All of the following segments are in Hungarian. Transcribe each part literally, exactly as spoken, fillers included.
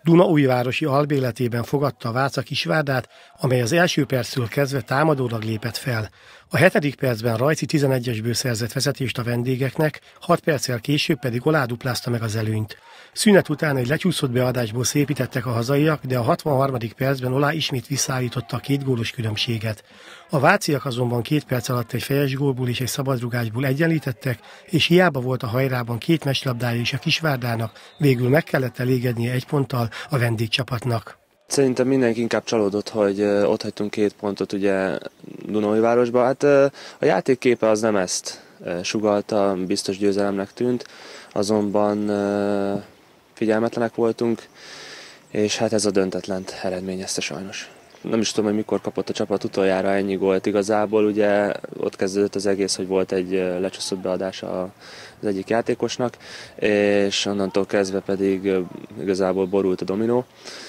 Dunaújvárosi albérletében fogadta a Váca Kisvárdát, amely az első perctől kezdve támadólag lépett fel. A hetedik percben Rajci tizenegyesből szerzett vezetést a vendégeknek, hat perccel később pedig Olá duplázta meg az előnyt. Szünet után egy lecsúszott beadásból szépítettek a hazaiak, de a hatvanharmadik percben Olá ismét visszaállította a két gólos különbséget. A váciak azonban két perc alatt egy fejes gólból és egy szabadrugásból egyenlítettek, és hiába volt a hajrában két mecslabdája is a Kisvárdának, végül meg kellett elégednie egy ponttal a vendégcsapatnak. Szerintem mindenki inkább csalódott, hogy ott hagytunk két pontot ugye Dunaújvárosba. Hát a játékképe az nem ezt sugallta, biztos győzelemnek tűnt, azonban figyelmetlenek voltunk, és hát ez a döntetlent eredményezte sajnos. Nem is tudom, hogy mikor kapott a csapat utoljára ennyi gólt igazából, ugye ott kezdődött az egész, hogy volt egy lecsúszott beadása az egyik játékosnak, és onnantól kezdve pedig igazából borult a dominó.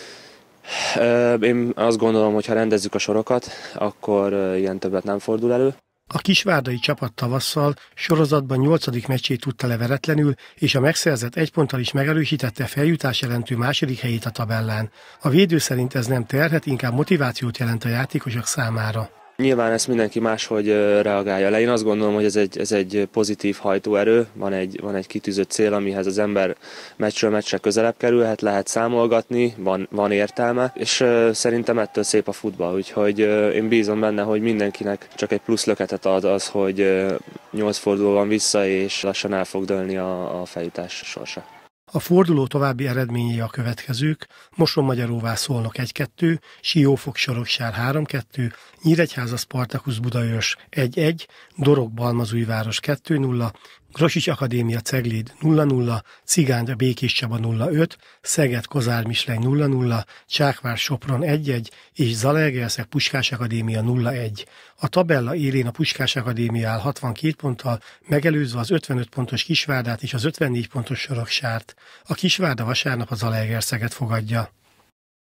Én azt gondolom, hogy ha rendezzük a sorokat, akkor ilyen többet nem fordul elő. A kisvárdai csapat tavasszal sorozatban nyolcadik meccsét tudta le veretlenül, és a megszerzett egy ponttal is megerősítette feljutás jelentő második helyét a tabellán. A védő szerint ez nem terhet, inkább motivációt jelent a játékosok számára. Nyilván ezt mindenki máshogy reagálja le. Én azt gondolom, hogy ez egy, ez egy pozitív hajtóerő, van egy, van egy kitűzött cél, amihez az ember meccsről meccsre közelebb kerülhet, lehet számolgatni, van, van értelme, és uh, szerintem ettől szép a futball, úgyhogy uh, én bízom benne, hogy mindenkinek csak egy plusz löketet ad az, hogy uh, nyolc forduló van vissza, és lassan el fog dőlni a, a feljutás sorsa. A forduló további eredményei a következők: Mosonmagyaróvá Szolnok egy kettő, Siófok Soroksár három kettő, Nyíregyháza Spartacus Budaörs egy egy, Dorog Balmazújváros kettő nulla, Grosics Akadémia Cegléd nulla nulla, Cigány Békéscsaba nulla öt, Szeged Kozár Misleny nulla nulla, Csákvár Sopron egy egy és Zalaegerszeg Puskás Akadémia nulla egy. A tabella élén a Puskás Akadémia áll hatvankét ponttal, megelőzve az ötvenöt pontos Kisvárdát és az ötvennégy pontos Soroksárt. A Kisvárda vasárnap a Zalaegerszeget fogadja.